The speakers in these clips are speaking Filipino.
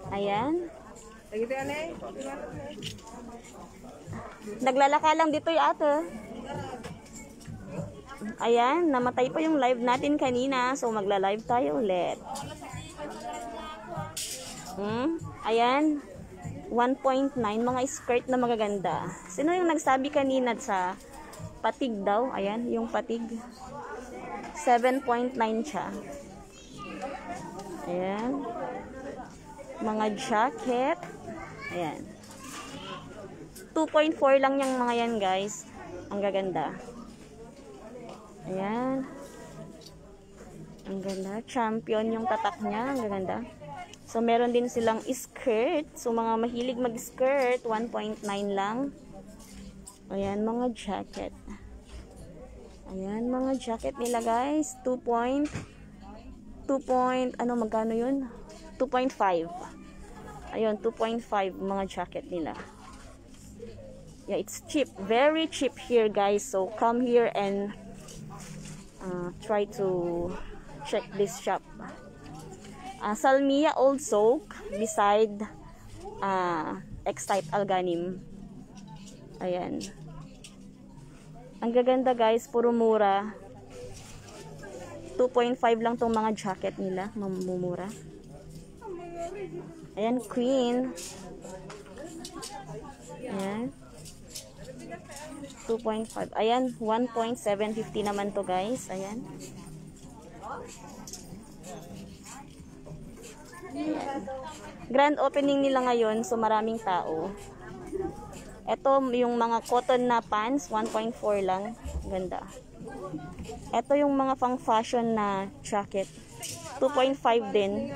Ayan. Naglalaka lang dito yung ate. Ayan, namatay pa yung live natin kanina. So, magla-live tayo ulit. Ayan. 1.9. Mga skirt na magaganda. Sino yung nagsabi kanina sa patig daw? Ayan, yung patig. 7.9 siya. Ayan. Mga jacket. Ayan. 2.4 lang yung mga yan, guys. Ang gaganda. Ayan. Ang ganda. Champion yung tatak niya. Ang gaganda. So, meron din silang skirt. So, mga mahilig mag-skirt, 1.9 lang. Ayan, mga jacket. Ayan, mga jacket nila, guys. Magkano yun? 2.5. Ayun, 2.5 mga jacket nila. Yeah, it's cheap. Very cheap here, guys. So, come here and try to check this shop. Salmiya also beside Excite Alganim. Ayan. Ang gaganda, guys. Puro mura. 2.5 lang tong mga jacket nila. Mamumura. Ayan, Queen. Ayan. 2.5. Ayan, 1.750 naman to, guys. Ayan. Ayan. Grand opening nila ngayon, so maraming tao. Ito yung mga cotton na pants, 1.4 lang. Ganda. Ito yung mga pang fashion na jacket. 2.5 din.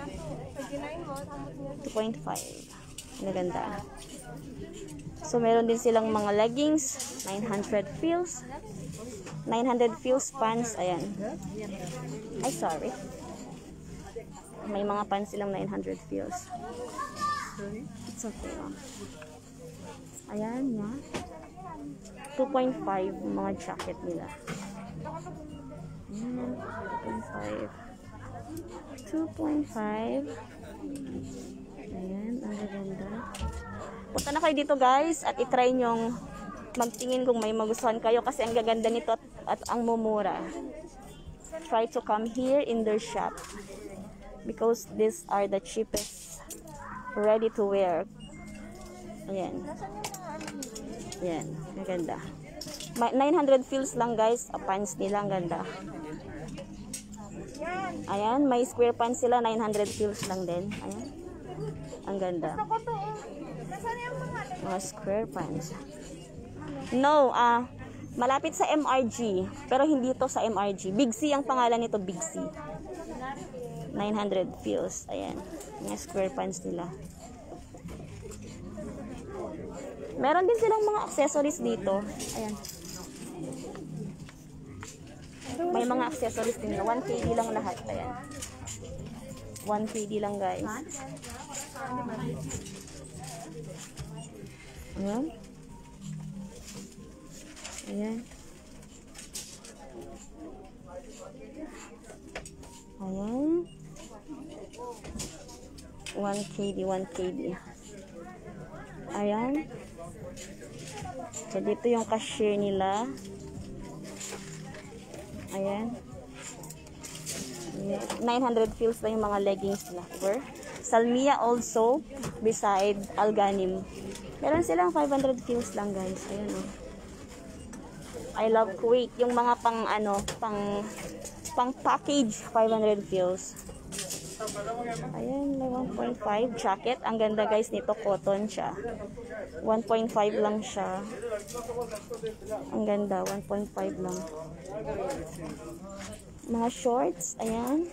2.5. Ganda. So meron din silang mga leggings, 900 feels. 900 feels pants, ayan. Ay, sorry. May mga pants silang 900 feels. It's okay. Ayan, yeah. 2.5 mga jacket nila. 2.5. Ayan, ang ganda. Punta na kayo dito, guys, at itry nyong magtingin kung may magustuhan kayo kasi ang gaganda nito at ang mumura. Try to come here in their shop because these are the cheapest ready to wear. Ayan. Ayan, maganda. 900 feels lang, guys. Pants nila, ang ganda. Ayan, may square pants sila, 900 feels lang din. Ayan. Ang ganda. Mga square pants. No, malapit sa MRG. Pero hindi to sa MRG. Big C ang pangalan nito, Big C. 900 feels. Ayan. Mga square pants nila. Meron din silang mga accessories dito. Ayan. May mga accessories din. 1KD lang lahat. Ayan. 1KD lang, guys. Ayan. Ayan. Ayan. 1KD, 1KD. Ayan. So, dito yung cashier nila. Ayan. 900 feels lang yung mga leggings nila. Salmiya also beside Alganim. Meron silang 500 feels lang, guys. Ayan, oh. I love Kuwait. Yung mga pang package 500 feels. Ayan, may 1.5 jacket. Ang ganda, guys, nito. Cotton siya. 1.5 lang siya. Ang ganda, 1.5 lang. Mga shorts, ayan.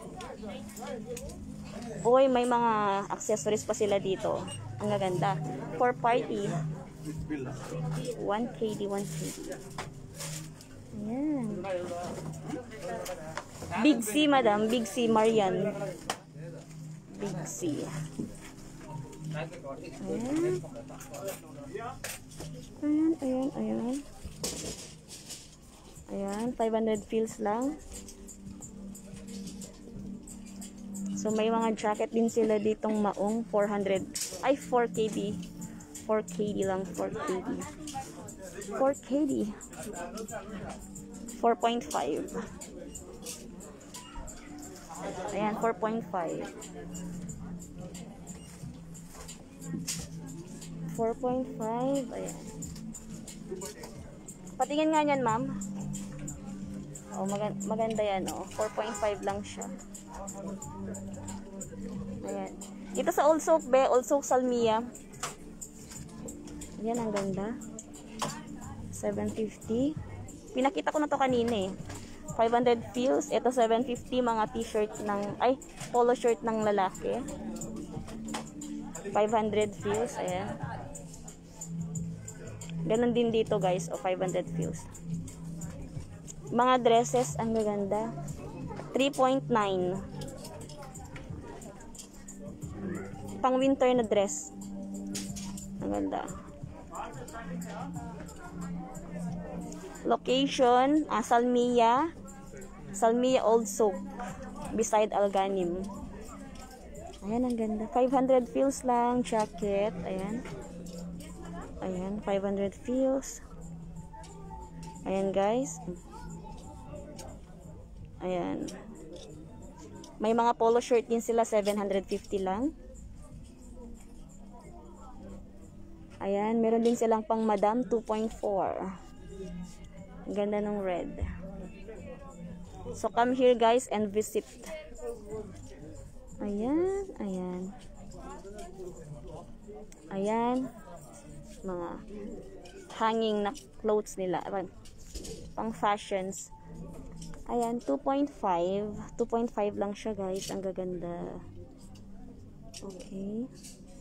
Uy, may mga accessories pa sila dito. Ang gaganda. For party. 1KD, 1KD. Ayan. Big C, madam. Big C, Marian. Big C. Ayan. Ayan, ayan, ayan. Ayan, 500 feels lang. So may mga jacket din sila ditong maong 400 ay 4KD. 4KD lang, 4KD. 4KD. 4.5. Ayan, 4.5. 4.5. Ayan. Patingin nga niyan, ma'am. Oh, maganda yan, oh. 4.5 lang siya. Ayan. Ito sa Old Soak, be. Old Soak Salmia. Ayan, ang ganda. 750. Pinakita ko na to kanina, eh. 500 feels. Ito, 750. Mga t-shirt ng, ay, polo shirt ng lalaki. 500 feels. Ayan. Ganon din dito, guys. O, 500 feels. Mga dresses, ang gaganda. 3.9. Pang winter na dress. Ang ganda. Location, Salmia. Salmia Old Soak. Beside Alganim. Ayan, ang ganda. 500 feels lang. Jacket. Ayan. Ayan, 500 feels. Ayan, guys. Ayan. May mga polo shirt din sila, 750 lang. Ayan, meron din silang pang madam, 2.4. Ang ganda ng red. So, come here, guys, and visit. Ayan, ayan. Ayan. Mga hanging na clothes nila. Pang fashions. Ayan, 2.5. 2.5 lang siya, guys. Ang gaganda. Okay.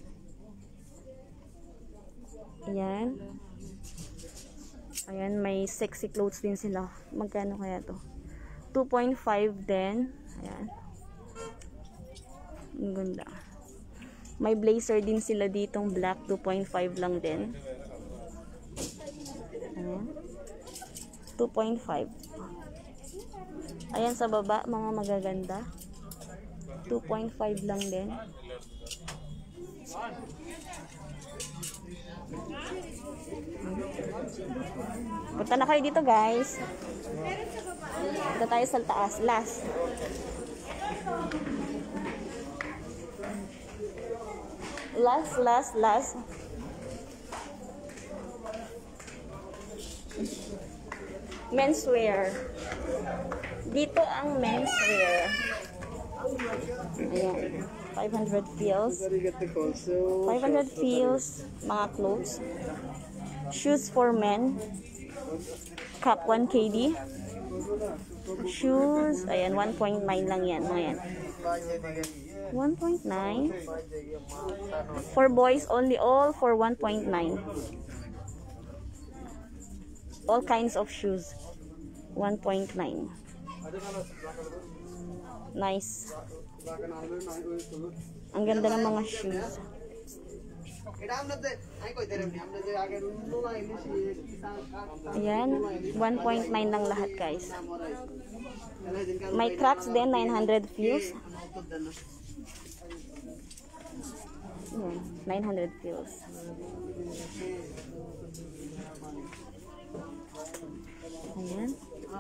Ayan. Ayan, may sexy clothes din sila. Magkano kaya to? 2.5 din. Ayan. Ang ganda. May blazer din sila ditong black. 2.5 lang din. Ayan. 2.5. Ayan sa baba, mga magaganda. 2.5 lang din. Punta na kayo dito, guys. Punta tayo sa taas. Last. Last. Menswear. Dito ang menswear. Ayan. 500 feels. 500 feels. Mga clothes. Shoes for men. Cap 1KD. Shoes. Ayan, 1.9 lang yan. Ayan. 1.9. For boys only, all for 1.9. All kinds of shoes. 1.9. Nice. Ang ganda ng mga shoes. Ayan, 1.9 lang lahat, guys. May Crocs din, 900 views. Ayan, 900 views. Ayan.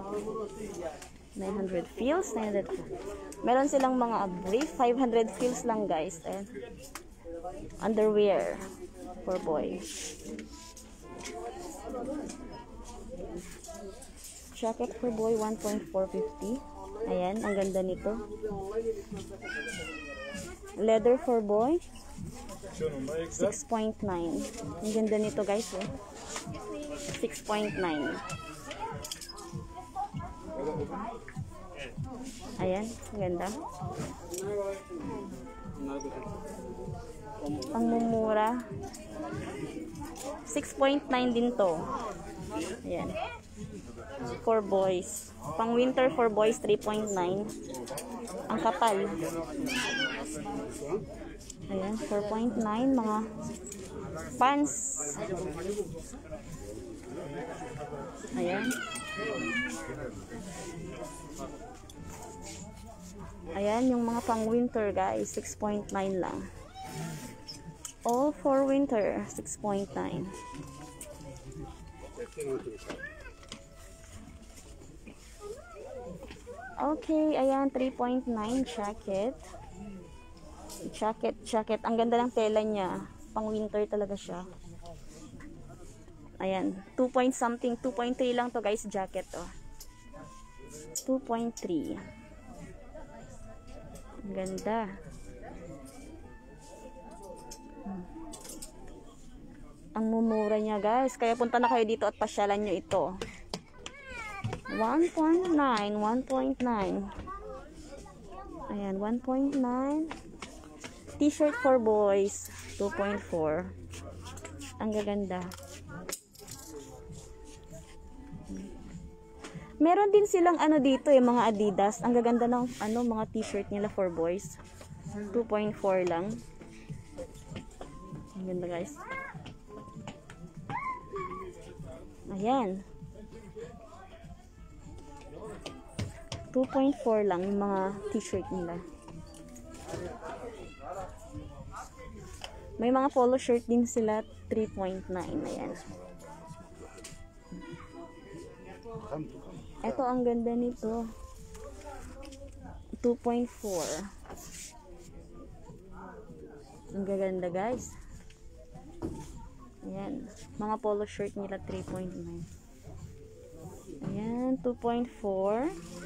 900 feels, 900 feels. Meron silang mga brief, 500 feels lang, guys. Ayan. Underwear for boys. Jacket for boy, 1.450. Ayan, ang ganda nito. Leather for boy, 6.9. Ang ganda nito, guys. 6.9. Ayan, ang ganda. Ang mumura. 6.9 din to. Ayan. For boys. Pang winter for boys, 3.9. Ang kapal. Ayan, 4.9. Mga pants. Ayan. Ayan, yung mga pang winter guys, 6.9 lang. All for winter, 6.9. Okay, ayan, 3.9 jacket. Jacket. Ang ganda ng tela niya. Pang winter talaga siya. Ayan, 2 point something, 2.3 lang to guys, jacket oh. 2.3. Ang ganda. Ang mumura niya guys, kaya punta na kayo dito at pasyalan nyo ito. 1.9. Ayan, 1.9. T-shirt for boys, 2.4. Ang gaganda. Meron din silang ano dito mga Adidas. Ang gaganda ng mga t-shirt nila for boys. 2.4 lang. Ang ganda guys. Ayan. 2.4 lang yung mga t-shirt nila. May mga polo shirt din sila, 3.9. Ayan. Ito ang ganda nito. 2.4. Ang gaganda guys. Ayan. Mga polo shirt nila 3.9. Ayan, 2.4.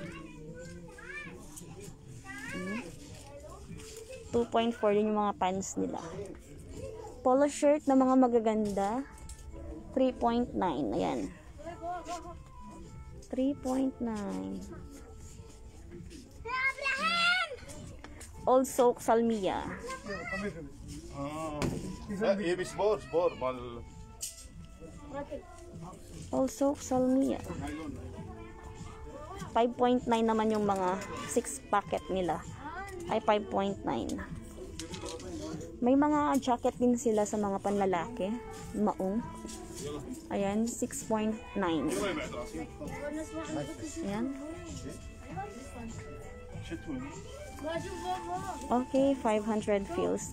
2.4 din yung mga pants nila. Polo shirt na mga magaganda 3.9. Ayan. 3.9. Old Soak Salmia. Old Soak Salmia. 5.9 naman yung mga 6 packet nila. Ay 5.9. May mga jacket din sila sa mga panlalaki. Maong. Ayan, 6.9. Ayan. Okay, 500 fills.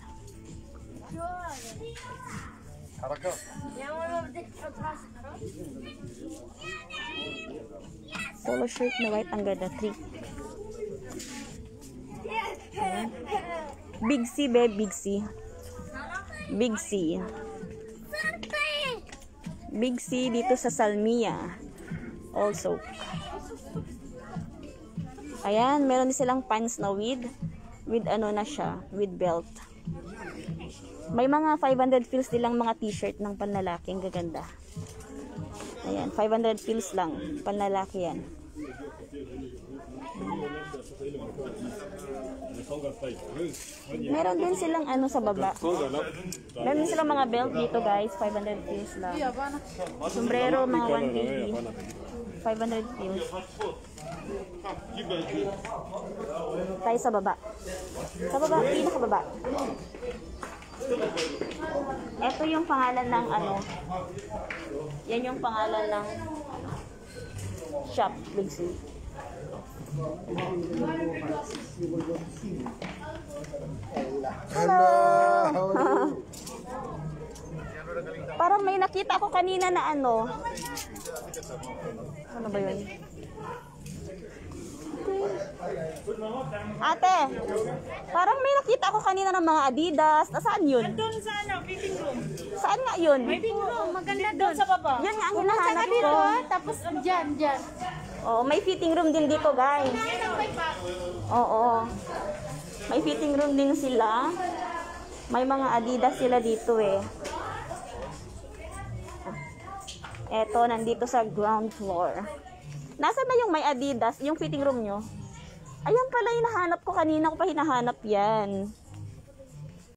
Polo shirt na white, ang ganda. 3. Ayan. Big C, babe. Big C. Big C. Big C dito sa Salmia. Also. Ayan, meron din silang pants na with ano na siya, with belt. May mga 500 fills nilang mga t-shirt ng panlalaki. Ang gaganda. Ayan, 500 fills lang. Panlalaki yan. Meron din silang ano sa baba. Meron din silang mga belt dito guys. 500 fills lang. Sombrero, mga 180. 500 fills. Tayo sa baba. Sa baba, pinakababa. Ito yung pangalan ng ano. Yan yung pangalan ng shop. Big C. Hello! Parang may nakita ako kanina na ano. Ano ba yun? Ate, parang may nakita ako kanina ng mga Adidas. Saan yun? Doon sa fitting room. Saan nga yun? Fitting room, maganda doon sa baba. Yun nga ang hinahanap ko. Tapos dyan. Oo, may fitting room din dito guys. Oo. May fitting room din sila. May mga Adidas sila dito eh. Eto, nandito sa ground floor. Nasaan na yung may Adidas, yung fitting room nyo? Ayan pala, hinahanap ko. Kanina ko pa hinahanap yan.